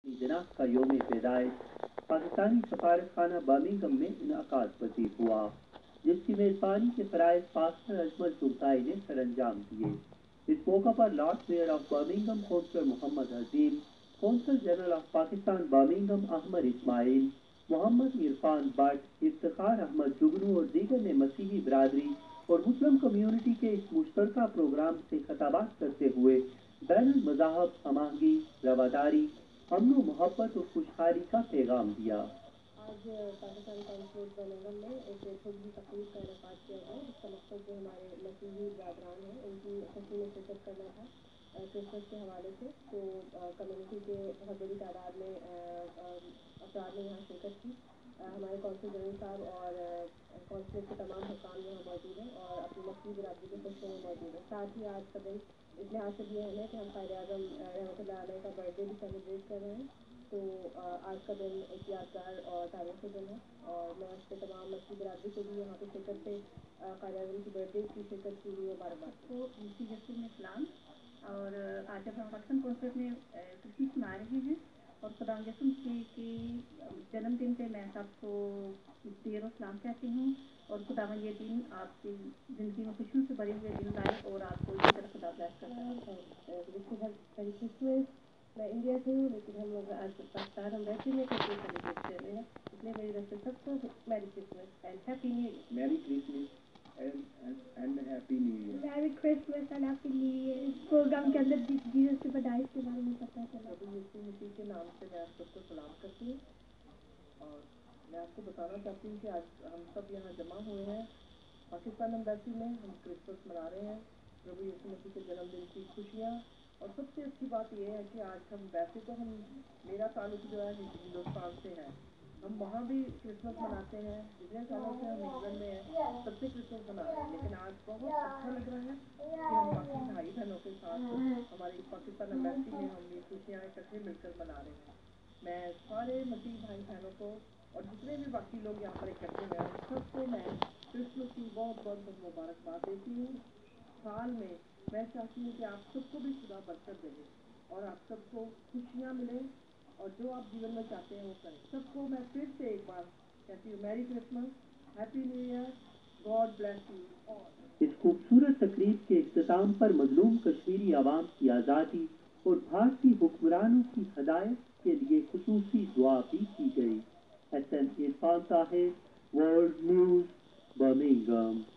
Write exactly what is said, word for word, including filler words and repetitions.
جناح کا یوم پیدائش پاکستانی سفارت خانہ برمنگھم میں انعقاد پذیر ہوا، جس کی میزبانی کے فرائض پاسٹر اجمل چغتائی نے سر انجام دیے۔ اس موقع پر lord mayor of Birmingham councillor Muhammad Azeem, consul general of Pakistan Birmingham Ahmed Ismail, Muhammad Irfan Butt, Iftikhar Ahmed Jugnu اور دیگر نے مسیحی برادری اور مسلم کمیونٹی کے اس مشترکہ پروگرام سے خطابات کرتے ہوئے بین المذاہب ہم آہنگی، رواداری، امن و محبت اور خوشحالی کا پیغام دیا۔ آج پاکستان کانسولیٹ برمنگھم میں ایک چھوٹی سی تقریب کا انعقاد کیا گیا، جس کا مقصد جو ہمارے مسیحی برادران ہیں ان کی خوشی میں شرکت کرنا تھا کرسمس کے حوالے سے۔ تو کمیونٹی کے بہت بڑی تعداد میں افراد نے یہاں شرکت کی۔ ہمارے کونسل جنرل صاحب اور کونسلیٹ کے تمام حکام یہاں موجود ہیں اور اپنی مسیحی برادری کے خوشیوں میں موجود ہیں۔ ساتھ ہی آج کا دن اس لحاظ سے بھی اہم ہے کہ ہم قائد اعظم رحمۃ اللہ علیہ کا برتھ ڈے بھی سیلیبریٹ کر رہے ہیں۔ تو آج کا دن ایک یادگار اور تاریخی دن ہے اور میں اس کے تمام مسیحی برادری کو بھی یہاں پہ شرکت سے قائد اعظم کی برتھ ڈے کی شرکت کی ہوئی مبارکباد کو مسیح یسوع میں اسلام۔ اور آج جب ہم پاکستان کانسولیٹ میں کرسمس منا رہے ہیں اور خدا یسوع مسیح کی جنم دن پہ میں سب کو دیر و سلام کہتی ہوں اور خداوند یہ دن آپ کی زندگی میں خوشیوں سے بھرے ہوئے دن لائے اور آپ کو اسی طرح خدا بلیس کرتا ہے۔ میں انڈیا سے ہوں لیکن ہم لوگ آج پاکستان ہم رہتے ہیں کرسمس سیلیبریٹ کر رہے ہیں، اس لیے میری طرف سے سب کو merry Christmas and happy new year. Merry Christmas and happy new year. Merry Christmas and happy new year. اس پروگرام کے اندر جیسس کی پیدائش کے بارے میں پتہ چلا۔ ابھی یسوع مسیح کے نام سے میں آپ سب کو سلام کرتی ہوں اور میں آپ کو بتانا چاہتی ہوں کہ آج ہم سب یہاں جمع ہوئے ہیں پاکستان امبیسی میں۔ ہم کرسمس منا رہے ہیں پربھو یسوع مسیح کے جنم دن کی خوشیاں، اور سب سے اچھی بات یہ ہے کہ آج ہم ویسے تو ہم میرا تعلق جو ہے ہندوستان سے ہے، ہم وہاں بھی کرسمس مناتے ہیں، جتنے سالوں سے ہم انگلینڈ میں ہیں سب سے کرسمس منا رہے ہیں، لیکن آج بہت اچھا لگ رہا ہے کہ ہم باقی بھائی بہنوں کے ساتھ ہماری پاکستان امبیسی میں ہم یہ خوشیاں اکٹھے مل کر منا رہے ہیں۔ میں سارے مسیحی بھائی بہنوں کو اور جتنے بھی باقی لوگ یہاں پر اکٹھے ہوئے ہیں سب کو میں کرسمس کی بہت بہت بہت مبارکباد دیتی ہوں۔ سال میں میں چاہتی ہوں کہ آپ سب کو بھی خدا برکت دے اور آپ سب کو خوشیاں ملیں اور جو آپ جیون میں چاہتے ہیں وہ کریں۔ سب کو میں پھر سے ایک بار کہتی ہوں merry Christmas, happy new year, God bless you all. اس خوبصورت تقریب کے اختتام پر مظلوم کشمیری عوام کی آزادی اور بھارتی حکمرانوں کی ہدایت کے لیے خصوصی دعا بھی کی گئی۔ S N Irfan Tahir, world news, Birmingham.